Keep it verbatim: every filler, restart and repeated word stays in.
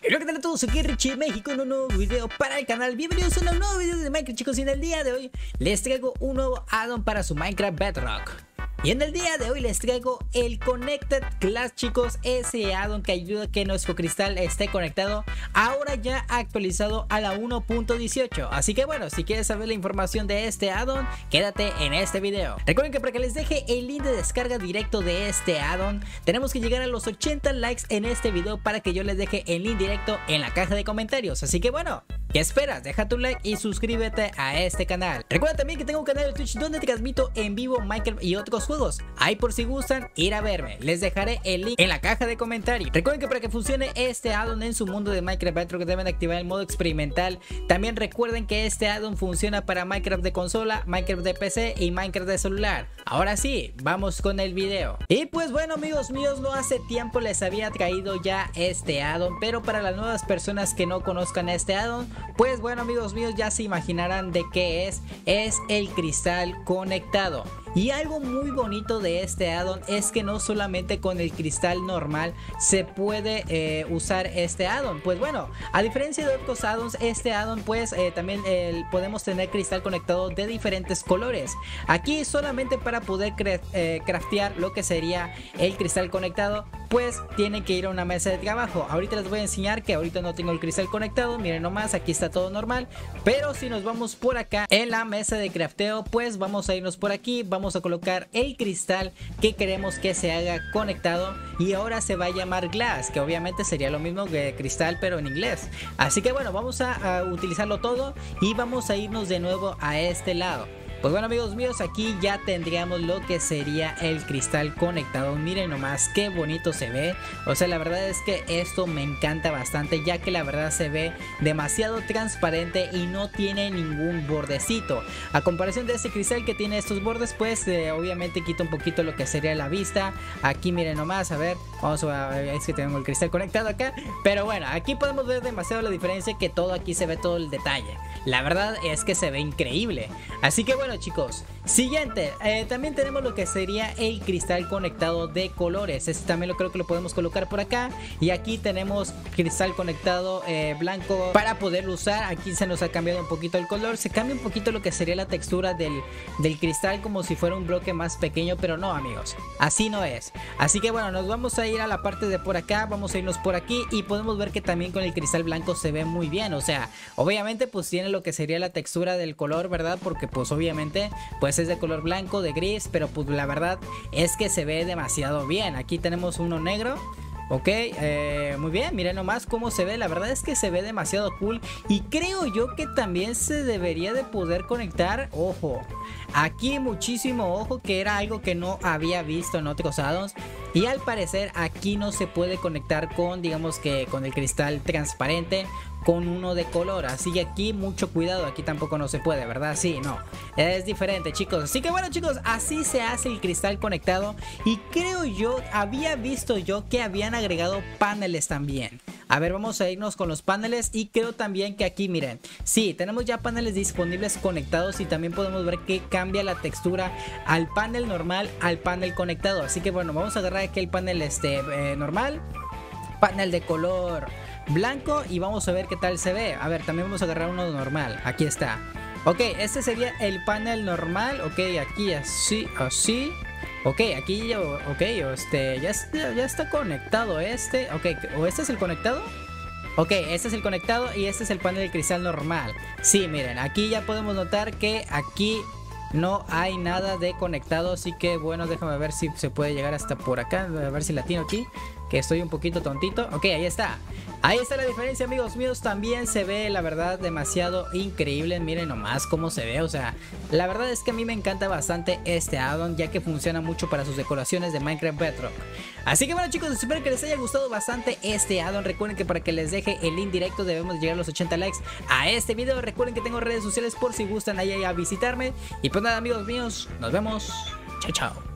Hola, ¿qué tal a todos? Aquí Richie México en un nuevo video para el canal. Bienvenidos a un nuevo video de Minecraft, chicos. Y en el día de hoy les traigo un nuevo add-on para su Minecraft Bedrock. Y en el día de hoy les traigo el Connected Glass, chicos. Ese add-on que ayuda a que nuestro cristal esté conectado, ahora ya actualizado a la uno punto dieciocho. Así que bueno, si quieres saber la información de este add-on, quédate en este video. Recuerden que para que les deje el link de descarga directo de este add-on, tenemos que llegar a los ochenta likes en este video para que yo les deje el link directo en la caja de comentarios. Así que bueno, ¿qué esperas? Deja tu like y suscríbete a este canal. Recuerda también que tengo un canal de Twitch donde transmito en vivo Minecraft y otros juegos. Ahí por si gustan ir a verme. Les dejaré el link en la caja de comentarios. Recuerden que para que funcione este add-on en su mundo de Minecraft Bedrock deben activar el modo experimental. También recuerden que este add-on funciona para Minecraft de consola, Minecraft de P C y Minecraft de celular. Ahora sí, vamos con el video. Y pues bueno, amigos míos, no hace tiempo les había traído ya este add-on, pero para las nuevas personas que no conozcan este add-on, pues bueno, amigos míos, ya se imaginarán de qué es. Es el cristal conectado. Y algo muy bonito de este add-on es que no solamente con el cristal normal se puede eh, usar este add-on. Pues bueno, a diferencia de otros add-ons, este add-on pues eh, también eh, podemos tener cristal conectado de diferentes colores. Aquí solamente para poder eh, craftear lo que sería el cristal conectado, pues tienen que ir a una mesa de trabajo. Ahorita les voy a enseñar que ahorita no tengo el cristal conectado. Miren nomás, aquí está todo normal. Pero si nos vamos por acá en la mesa de crafteo, pues vamos a irnos por aquí. Vamos a colocar el cristal que queremos que se haga conectado. Y ahora se va a llamar Glass, que obviamente sería lo mismo que cristal pero en inglés. Así que bueno, vamos a, a utilizarlo todo y vamos a irnos de nuevo a este lado. Pues bueno, amigos míos, aquí ya tendríamos lo que sería el cristal conectado. Miren nomás qué bonito se ve. O sea, la verdad es que esto me encanta bastante, ya que la verdad se ve demasiado transparente y no tiene ningún bordecito. A comparación de este cristal que tiene estos bordes, pues eh, obviamente quita un poquito lo que sería la vista. Aquí miren nomás, a ver, vamos a ver, es que tenemos el cristal conectado acá. Pero bueno, aquí podemos ver demasiado la diferencia, que todo aquí se ve todo el detalle. La verdad es que se ve increíble. Así que bueno, chicos, siguiente, eh, también tenemos lo que sería el cristal conectado de colores. Este también lo creo que lo podemos colocar por acá. Y aquí tenemos cristal conectado eh, blanco para poderlo usar. Aquí se nos ha cambiado un poquito el color. Se cambia un poquito lo que sería la textura del, del cristal, como si fuera un bloque más pequeño. Pero no, amigos, así no es. Así que bueno, nos vamos a ir a la parte de por acá. Vamos a irnos por aquí y podemos ver que también con el cristal blanco se ve muy bien. O sea, obviamente pues tiene lo que sería la textura del color, ¿verdad? Porque pues obviamente pues es de color blanco, de gris, pero pues la verdad es que se ve demasiado bien. Aquí tenemos uno negro. Ok, eh, muy bien, miren nomás cómo se ve. La verdad es que se ve demasiado cool. Y creo yo que también se debería de poder conectar. Ojo, aquí muchísimo ojo, que era algo que no había visto en otros add-ons. Y al parecer aquí no se puede conectar con, digamos que con el cristal transparente, con uno de color. Así que aquí mucho cuidado, aquí tampoco no se puede, ¿verdad? Sí, no, es diferente, chicos. Así que bueno, chicos, así se hace el cristal conectado. Y creo yo, había visto yo que habían agregado paneles también. A ver, vamos a irnos con los paneles. Y creo también que aquí, miren, sí, tenemos ya paneles disponibles conectados. Y también podemos ver que cambia la textura al panel normal al panel conectado. Así que bueno, vamos a agarrar aquí el panel este eh, normal, panel de color blanco, y vamos a ver qué tal se ve. A ver, también vamos a agarrar uno normal. Aquí está. Ok, este sería el panel normal. Ok, aquí así, así. Ok, aquí ya, ok, este, ya está, ya está conectado este. Ok, ¿o este es el conectado? Ok, este es el conectado y este es el panel de cristal normal. Sí, miren, aquí ya podemos notar que aquí no hay nada de conectado. Así que bueno, déjame ver si se puede llegar hasta por acá. A ver si la tengo aquí, que estoy un poquito tontito. Ok, ahí está. Ahí está la diferencia, amigos míos. También se ve, la verdad, demasiado increíble. Miren nomás cómo se ve. O sea, la verdad es que a mí me encanta bastante este add-on, ya que funciona mucho para sus decoraciones de Minecraft Bedrock. Así que bueno, chicos, espero que les haya gustado bastante este add-on. Recuerden que para que les deje el link directo debemos llegar a los ochenta likes a este video. Recuerden que tengo redes sociales por si gustan ahí a visitarme. Y pues nada, amigos míos, nos vemos. Chao, chao.